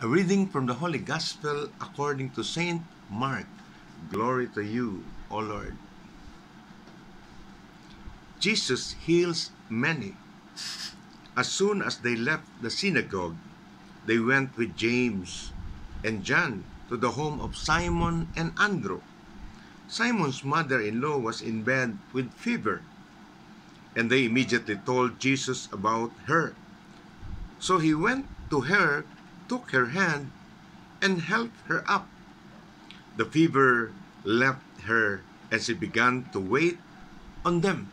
A reading from the Holy Gospel according to Saint Mark. Glory to you, O Lord. Jesus heals many. As soon as they left the synagogue, they went with James and John to the home of Simon and Andrew. Simon's mother-in-law was in bed with fever, and they immediately told Jesus about her. So he went to her, took her hand, and helped her up. The fever left her, and she began to wait on them.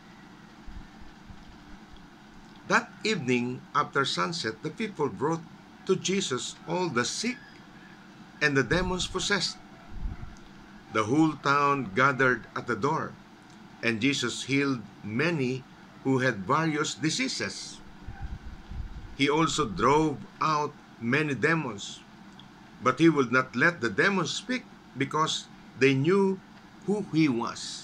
That evening, after sunset, the people brought to Jesus all the sick and the demons possessed. The whole town gathered at the door, and Jesus healed many who had various diseases. He also drove out many demons, but he would not let the demons speak because they knew who he was.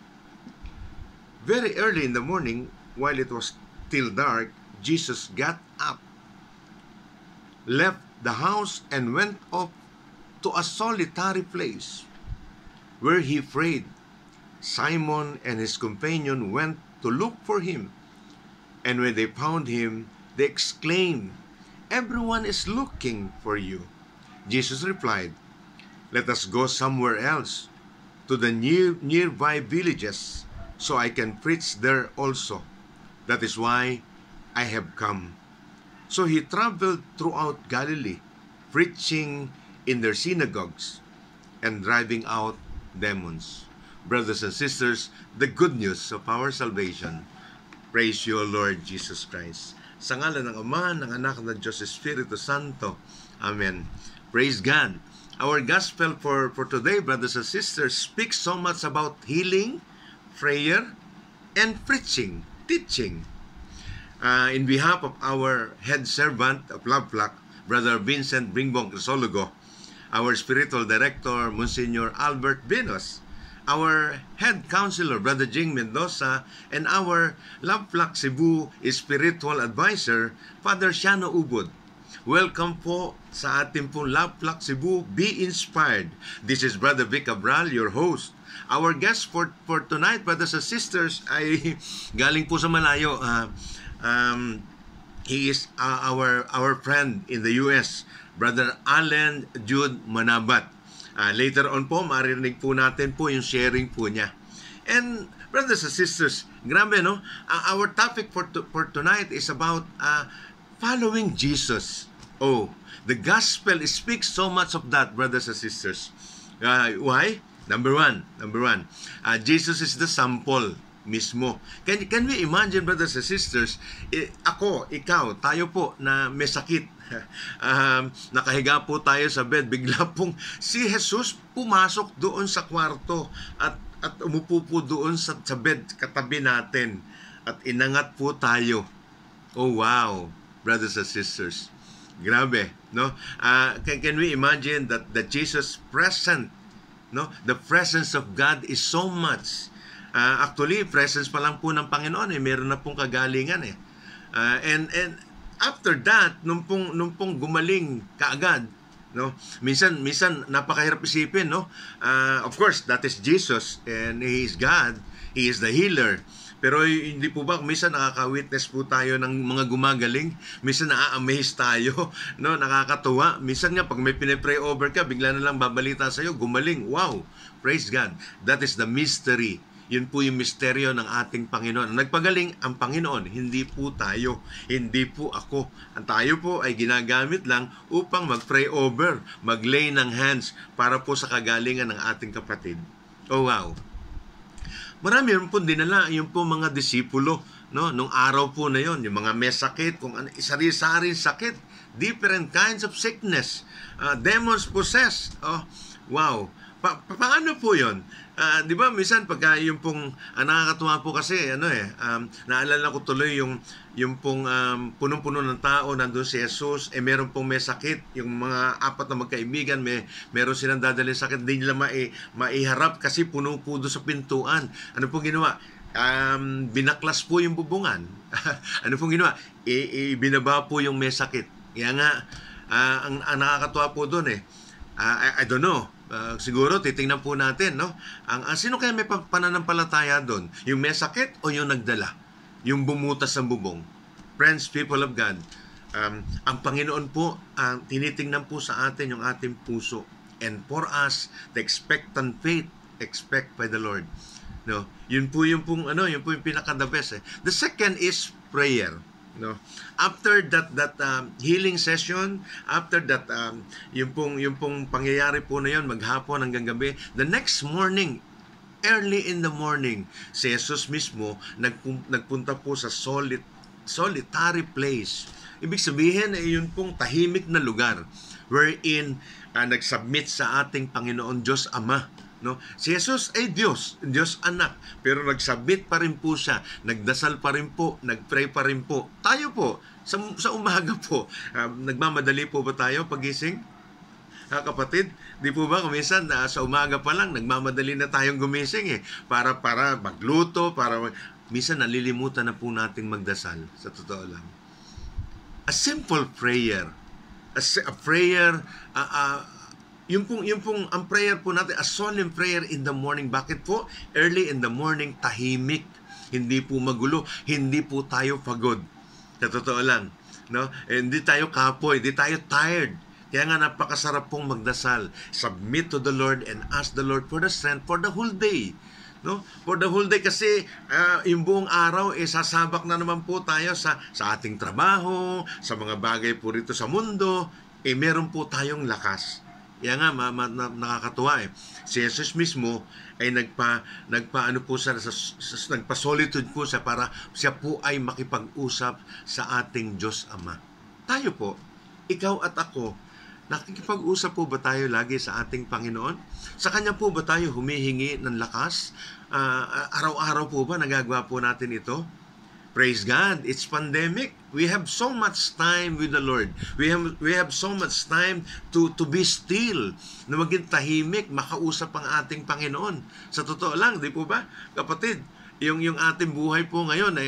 Very early in the morning, while it was still dark, Jesus got up, left the house, and went off to a solitary place where he prayed. Simon and his companion went to look for him, and when they found him, they exclaimed, "Everyone is looking for you." Jesus replied, "Let us go somewhere else, to the nearby villages, so I can preach there also. That is why I have come." So he traveled throughout Galilee, preaching in their synagogues and driving out demons. Brothers and sisters, the good news of our salvation. Praise you, Lord Jesus Christ. Sa ngalan ng Ama, ng Anak, ng Diyos Espiritu Santo. Amen. Praise God. Our gospel for today, brothers and sisters, speaks so much about healing, prayer, and preaching, teaching. In behalf of our head servant of Love Flock, Brother Vincent Bringbong Crisologo, our spiritual director, Monsignor Albert Vinos, our head counselor, Brother Jing Mendoza, and our Love Flock Cebu spiritual advisor, Father Shano Ubod. Welcome po sa ating pong Love Flock Cebu. Be inspired. This is Brother Vic Cabral, your host. Our guest for tonight, brothers and sisters, ay galing po sa malayo. He is our friend in the US, Brother Allen Jude Manabat. Later on po, marinig po natin po yung sharing po niya. And brothers and sisters, grabe no? Our topic for tonight is about following Jesus. Oh, the gospel speaks so much of that, brothers and sisters. Why? Number one, Jesus is the sample mismo. Can we imagine, brothers and sisters, ako, ikaw, tayo po na may sakit. Nakahiga po tayo sa bed, bigla pong si Jesus pumasok doon sa kwarto at umupo po doon sa bed katabi natin at inangat po tayo. Oh wow, brothers and sisters, grabe, no? Can we imagine that Jesus present, no? The presence of God is so much. Actually, presence pa lang po ng Panginoon, meron na pong kagalingan and after that, nung pong gumaling kaagad, no? Minsan napakahirap isipin, no? Of course, that is Jesus and He is God, He is the healer. Pero hindi po ba minsan nakaka-witness po tayo ng mga gumagaling? Minsan na-amaze tayo, no? Nakakatuwa. Minsan nga pag may pine-pray over ka, bigla na lang babalita sa iyo, gumaling. Wow! Praise God. That is the mystery. Yun po yung misteryo ng ating Panginoon. Nagpagaling ang Panginoon, hindi po tayo, hindi po ako. Ang tayo po ay ginagamit lang upang mag-pray over, mag-lay ng hands para po sa kagalingan ng ating kapatid. Oh wow! Marami rin po dinala yung po mga disipulo, no? Nung araw po na yon, yung mga may sakit, kung ano, sari-sari sakit, different kinds of sickness, demons possessed. Oh, wow! Paano po yon? Di ba minsan pagka yung pong nakakatuwa po kasi naalala ko tuloy yung pong punong-puno ng tao nandun si Jesus, meron pong may sakit, yung mga apat na magkaibigan, meron silang dadalhin sakit, hindi nila maiharap kasi puno po doon sa pintuan. Ano pong ginawa? Binaklas po yung bubungan. Ano pong ginawa? Binaba po yung may sakit. Kaya nga, Ang nakakatuwa po doon I don't know, siguro titingnan po natin, no? Sino kaya may pananampalataya doon? Yung may sakit o yung nagdala? Yung bumutas ng bubong? Friends, people of God, ang Panginoon po, tinitingnan po sa atin yung ating puso. And for us, the expectant faith, expect by the Lord. No? Yun po yung pinaka the best. The second is prayer. No, after that healing session, after that yung pong pangyayari po na yon, maghapon hanggang gabi, the next morning, early in the morning, si Jesus mismo nagpunta po sa solitary place. Ibig sabihin yun pong tahimik na lugar wherein nagsubmit sa ating Panginoon Diyos Ama. No? Si Jesus ay Diyos anak, pero nagsubmit pa rin po siya, nagdasal pa rin po, nagpray pa rin po. Tayo po, sa umaga po, nagmamadali po ba tayo pagising? Kapatid, di po ba kuminsan sa umaga pa lang, nagmamadali na tayong gumising para magluto, minsan nalilimutan na po nating magdasal, sa totoo lang. A simple prayer, a prayer, yung pong ang prayer po natin, a solemn prayer in the morning. Bakit po? Early in the morning, tahimik. Hindi po magulo. Hindi po tayo pagod. Sa totoo lang. No? Hindi tayo kapoy. Hindi tayo tired. Kaya nga napakasarap pong magdasal. Submit to the Lord and ask the Lord for the strength for the whole day. No? For the whole day kasi yung buong araw sasabak na naman po tayo sa ating trabaho, sa mga bagay po rito sa mundo. Meron po tayong lakas. Kaya nga nakakatuwa Si Jesus mismo ay nagpa-solitude po siya para siya po ay makipag-usap sa ating Diyos Ama. Tayo po, ikaw at ako, nakikipag-usap po ba tayo lagi sa ating Panginoon? Sa Kanya po ba tayo humihingi ng lakas? Araw-araw po ba nagagawa po natin ito? Praise God, it's pandemic. We have so much time with the Lord. We have so much time to be still, na maging tahimik, makausap ang ating Panginoon. Sa totoo lang, di po ba? Kapatid, yung ating buhay po ngayon,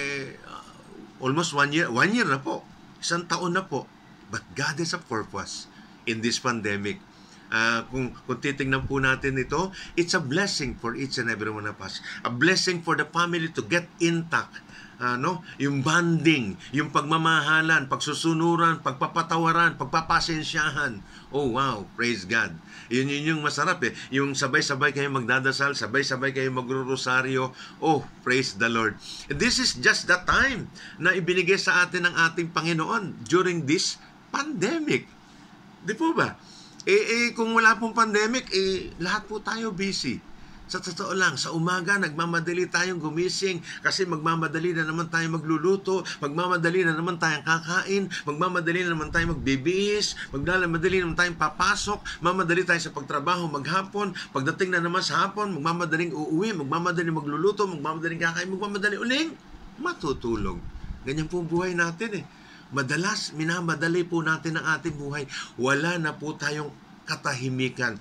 almost 1 year na po. 1 taon na po. But God has a purpose in this pandemic. Kung titingnan po natin ito, it's a blessing for each and every one of us. A blessing for the family to get intact. Yung bonding, yung pagmamahalan, pagsusunuran, pagpapatawaran, pagpapasensyahan. Oh wow, praise God. Yun yung masarap Yung sabay-sabay kayo magdadasal, sabay-sabay kayo magro-rosaryo. Oh, praise the Lord. This is just the time na ibinigay sa atin ng ating Panginoon during this pandemic. Di po ba? Kung wala pong pandemic, lahat po tayo busy. Sa totoo lang, sa umaga, nagmamadali tayong gumising kasi magmamadali na naman tayong magluluto, magmamadali na naman tayong kakain, magmamadali na naman tayong magbibihis, magmamadali na naman tayong papasok, mamadali tayo sa pagtrabaho maghapon, pagdating na naman sa hapon, magmamadaling uuwi, magmamadaling magluluto, magmamadaling kakain, magmamadaling uling matutulog. Ganyan po buhay natin Madalas, minamadali po natin ang ating buhay. Wala na po tayong katahimikan.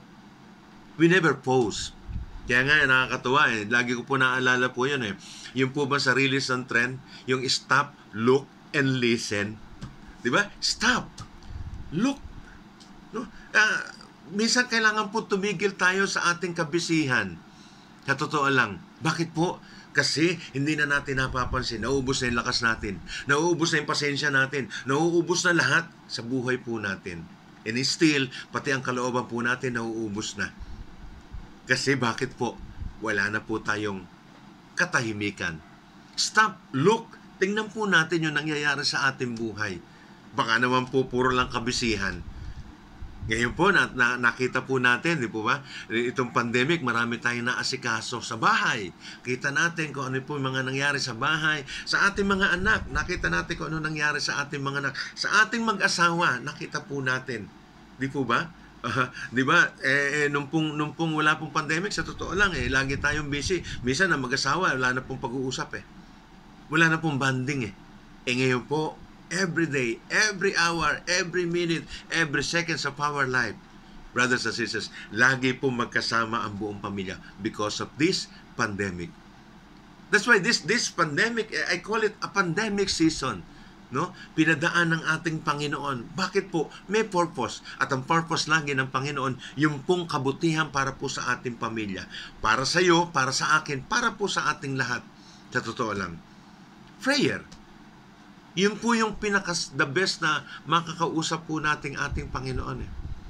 We never pause. Kaya nga, nakakatuwa Lagi ko po naalala po yun Yung po ba sa release ng trend, yung stop, look, and listen. Di ba? Stop. Look. No? Minsan kailangan po tumigil tayo sa ating kabisihan. Sa totoo lang. Bakit po? Kasi hindi na natin napapansin. Nauubos na yung lakas natin. Nauubos na yung pasensya natin. Nauubos na lahat sa buhay po natin. And still, pati ang kalooban po natin nauubos na. Kasi bakit po? Wala na po tayong katahimikan. Stop, look, tingnan po natin yung nangyayari sa ating buhay. Baka naman po puro lang kabisihan. Ngayon po, nakita po natin, di po ba? Itong pandemic, marami tayong naasikaso sa bahay. Kita natin kung ano po yung mga nangyari sa bahay. Sa ating mga anak, nakita natin kung ano nangyari sa ating mga anak. Sa ating mag-asawa, nakita po natin. Di po ba? Di ba? Nung pong wala pong pandemic, sa totoo lang lagi tayong busy. Minsan na mag-asawa, wala na pong pag-uusap Wala na pong banding ngayon po, every day, every hour, every minute, every seconds of our life, brothers and sisters, lagi pong magkasama ang buong pamilya because of this pandemic. That's why this pandemic, I call it a pandemic season. no? Pinadaan ng ating Panginoon. Bakit po? May purpose. At ang purpose lagi ng Panginoon, yung pong kabutihan para po sa ating pamilya. Para sa iyo, para sa akin, para po sa ating lahat. Sa totoo lang. Prayer. Yun po yung the best na makakausap po nating ating Panginoon.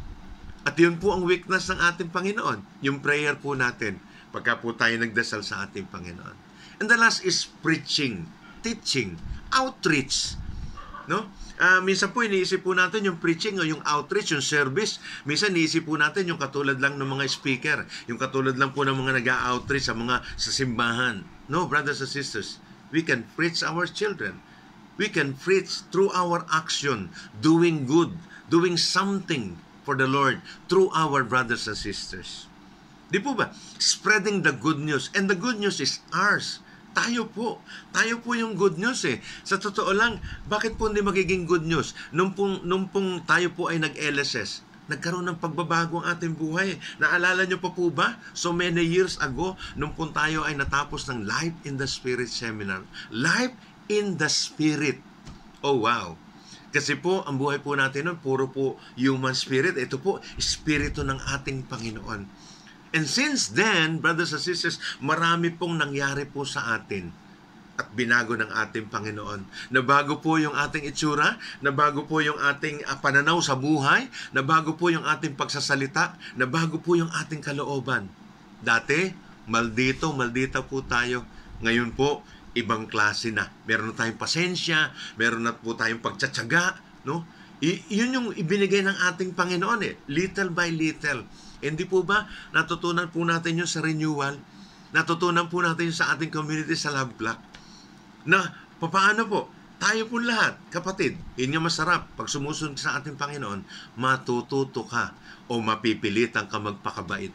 At yun po ang weakness ng ating Panginoon. Yung prayer po natin. Pagka po tayo nagdasal sa ating Panginoon. And the last is preaching, teaching, outreach. No? Minsan po iniisip po natin yung preaching o yung outreach, yung service. Minsan iniisip po natin yung katulad lang ng mga speaker, yung katulad lang po ng mga nag-outreach sa simbahan. No, brothers and sisters, we can preach our children. We can preach through our action, doing good, doing something for the Lord through our brothers and sisters. Di po ba? Spreading the good news. And the good news is ours. Tayo po yung good news eh. Sa totoo lang, bakit po hindi magiging good news? Nung pong tayo po ay nag-LSS, nagkaroon ng pagbabago ang ating buhay. Naalala nyo pa po ba? So many years ago, nung pong tayo ay natapos ng Life in the Spirit Seminar. Life in the Spirit. Oh wow! Kasi po, ang buhay po natin nun, puro po human spirit. Ito po, espiritu ng ating Panginoon. And since then, brothers and sisters, marami pong nangyari po sa atin at binago ng ating Panginoon. Nabago po yung ating itsura, nabago po yung ating pananaw sa buhay, nabago po yung ating pagsasalita, nabago po yung ating kalooban. Dati, maldita po tayo. Ngayon po, ibang klase na. Meron na tayong pasensya, meron na po tayong pagtsatsaga, no? Yun yung ibinigay ng ating Panginoon eh, little by little. Hindi po ba natutunan po natin yun sa renewal? Natutunan po natin yun sa ating community sa Love Block? Na paano po? Tayo po lahat, kapatid, yun nga masarap. Pag sumusunod sa ating Panginoon, matututo ka o mapipilitan ka magpakabait.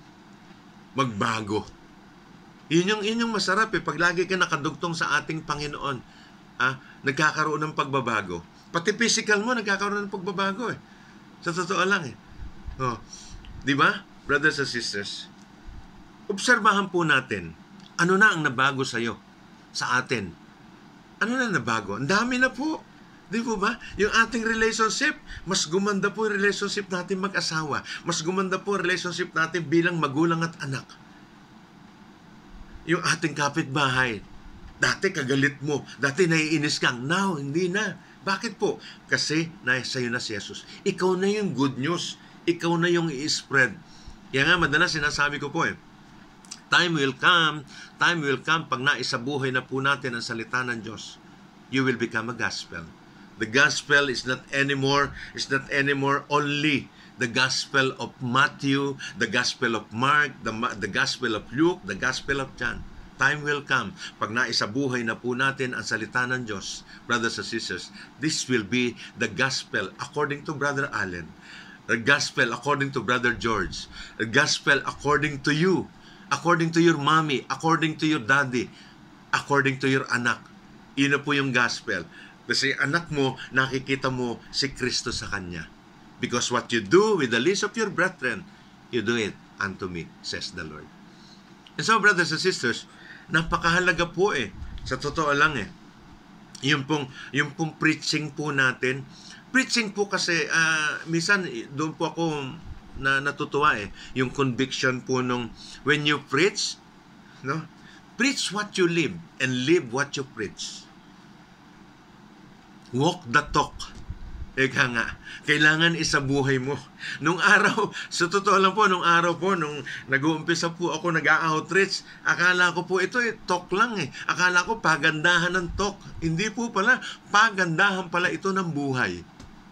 Magbago. Yun yung masarap eh. Pag lagi ka nakadugtong sa ating Panginoon, nagkakaroon ng pagbabago. Pati physical mo, nagkakaroon ng pagbabago eh. Sa totoo lang eh. Oh. Di ba, brothers and sisters? Obserbahan po natin, ano na ang nabago sa'yo, sa atin? Ano na nabago? Ang dami na po. Di po ba? Yung ating relationship, mas gumanda po yung relationship natin mag-asawa. Mas gumanda po yung relationship natin bilang magulang at anak. Yung ating kapitbahay, dati kagalit mo, dati naiinis kang, now, hindi na. Bakit po? Kasi sa'yo na si Jesus. Ikaw na yung good news. Ikaw na yung i-spread. Kaya nga, madalas sinasabi ko po time will come pag naisabuhay na po natin ang salita ng Diyos, you will become a gospel. The gospel is not anymore only the gospel of Matthew, the gospel of Mark, the gospel of Luke, the gospel of John. Time will come pag naisabuhay na po natin ang salita ng Diyos, brothers and sisters. This will be the gospel according to Brother Allen. The gospel according to Brother George. The gospel according to you. According to your mommy. According to your daddy. According to your anak. Yun na po yung gospel. Kasi anak mo, nakikita mo si Kristo sa kanya. Because what you do with the least of your brethren, you do it unto me, says the Lord. And so, brothers and sisters, napakahalaga po sa totoo lang yung pong preaching po natin. Preaching po kasi, minsan doon po ako natutuwa yung conviction po nung, when you preach, no? Preach what you live and live what you preach. Walk the talk. Eka nga, kailangan isabuhay mo. Nung araw, sa totoo lang po, nung nag-uumpisa po ako nag-outreach, akala ko po ito talk lang Akala ko pagandahan ng talk. Hindi po pala, pagandahan pala ito ng buhay.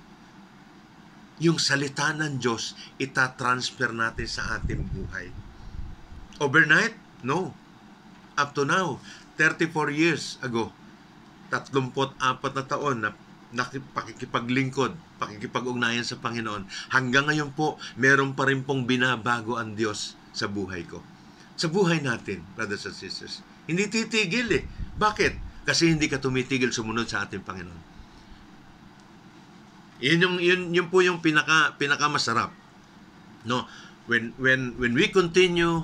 Yung salita ng Diyos, itatransfer natin sa ating buhay. Overnight? No. Up to now, 34 years ago, 34 na taon na pakikipaglingkod, pakikipag-ugnayan sa Panginoon. Hanggang ngayon po, meron pa rin pong binabago ang Diyos sa buhay ko. Sa buhay natin, brothers and sisters. Hindi titigil Bakit? Kasi hindi ka tumitigil sumunod sa ating Panginoon. Yun po yung pinaka masarap. No? When we continue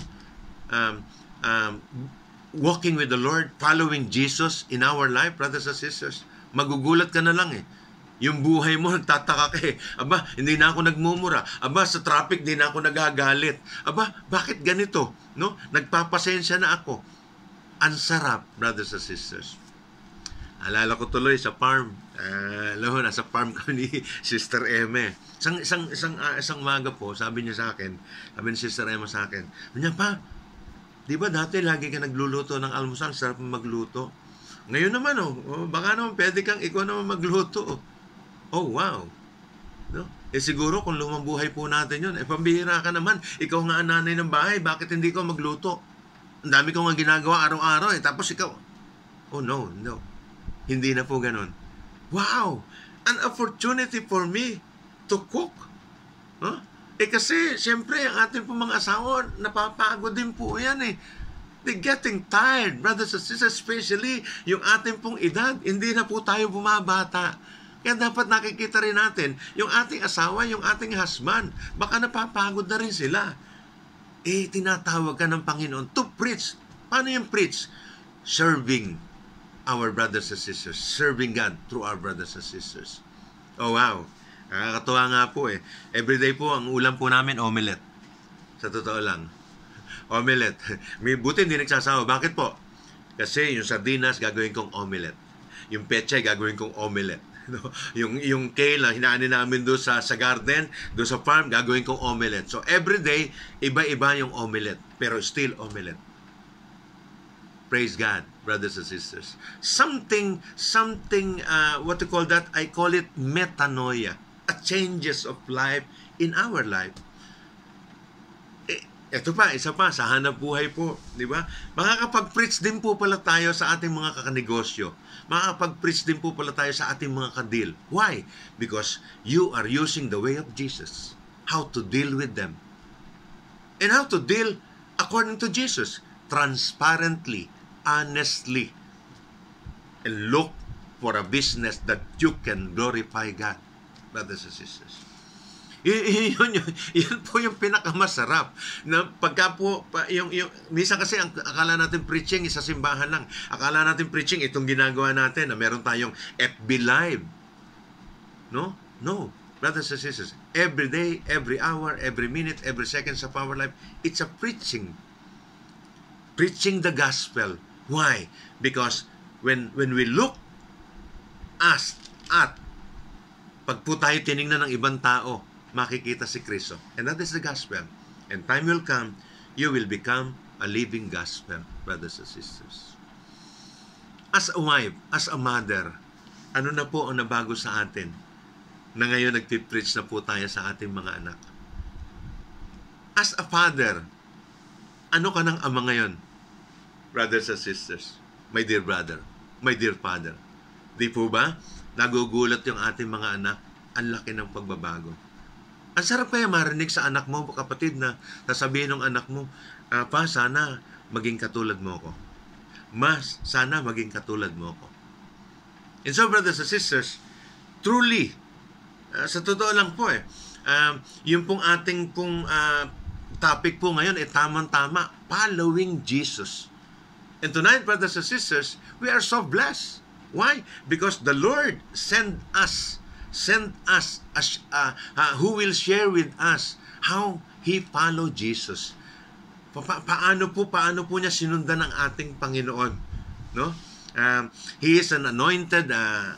walking with the Lord, following Jesus in our life, brothers and sisters, Magugulat ka na lang eh. Yung buhay mo, nagtataka ka eh. Aba, hindi na ako nagmumura. Aba, sa traffic, hindi na ako nagagalit. Aba, bakit ganito? No? Nagpapasensya na ako. Ang sarap, brothers and sisters. Alala ko tuloy sa farm. Alam mo, nasa farm kami ni Sister Eme. Isang umaga po, sabi niya sa akin, sabi ni Sister Eme sa akin, niya pa, di ba dati lagi ka nagluluto ng almusal, sarap magluto. Ngayon naman, baka naman pwede kang ikaw naman magluto. Oh, wow. No? Siguro kung lumang buhay po natin yun, pambihira ka naman. Ikaw nga ang nanay ng bahay, bakit hindi ka magluto? Ang dami ko nga ginagawa araw-araw tapos ikaw, oh no. Hindi na po ganun. Wow! An opportunity for me to cook. Huh? Kasi, siyempre, ang ating po mga asawa, napapagod din po yan eh. They're getting tired, brothers and sisters, especially yung ating pong edad. Hindi na po tayo bumabata. Kaya dapat nakikita rin natin, yung ating asawa, yung ating husband, baka napapagod na rin sila. Tinatawag ka ng Panginoon to preach. Paano yung preach? Serving our brothers and sisters. Serving God through our brothers and sisters. Oh, wow. Nakakatuwa nga po eh. Everyday po, ang ulam po namin, omelette. Sa totoo lang. Omelette. May buti hindi nagsasawa. Bakit po? Kasi yung sardinas, gagawin kong omelette. Yung pechay, gagawin kong omelette. No? Yung kale, hinaanin namin doon sa garden, doon sa farm, gagawin kong omelette. So, everyday, iba-iba yung omelette. Pero still omelette. Praise God, brothers and sisters. Something, what you call that? I call it metanoia. A changes of life in our life. Ito pa, isa pa, sa hanap buhay po, di ba? Makakapag-preach din po pala tayo sa ating mga kakanegosyo. Makakapag-preach din po pala tayo sa ating mga kadil. Why? Because you are using the way of Jesus. How to deal with them. And how to deal according to Jesus. Transparently, honestly. And look for a business that you can glorify God. Brothers and sisters. Yun po yung pinakamasarap. Na pagka po, minsan kasi akala natin preaching sa simbahan lang. Akala natin preaching itong ginagawa natin na meron tayong FB Live. No? Brothers and sisters, every day, every hour, every minute, every second of our life, it's a preaching. Preaching the gospel. Why? Because when we look at pag po tayo tinignan ng ibang tao, makikita si Kristo. And that is the gospel. And time will come, you will become a living gospel, brothers and sisters. As a wife, as a mother, ano na po ang nabago sa atin na ngayon nagpipreach na po tayo sa ating mga anak? As a father, ano ka ng ama ngayon, brothers and sisters? My dear brother, my dear father. Di po ba? Nagugulat yung ating mga anak, ang laki ng pagbabago. Ang sarap kaya marinig sa anak mo, kapatid, na sasabihin ng anak mo, pa, sana maging katulad mo ko. Mas, sana maging katulad mo ko. And so, brothers and sisters, truly, sa totoo lang po yung pong ating pong topic po ngayon, tamang-tama, following Jesus. And tonight, brothers and sisters, we are so blessed. Why? Because the Lord sent us who will share with us how He followed Jesus. Paano po niya sinundan ng ating Panginoon? No? He is an anointed,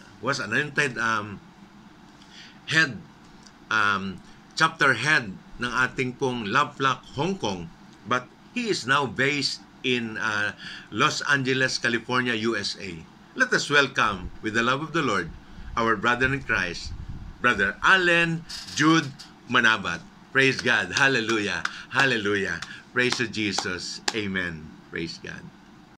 head, chapter head ng ating pong Love Flock Hong Kong, but he is now based in Los Angeles, California, USA. Let us welcome, with the love of the Lord, our brother in Christ, Brother Allen Jude Manabat. Praise God. Hallelujah. Hallelujah. Praise to Jesus. Amen. Praise God.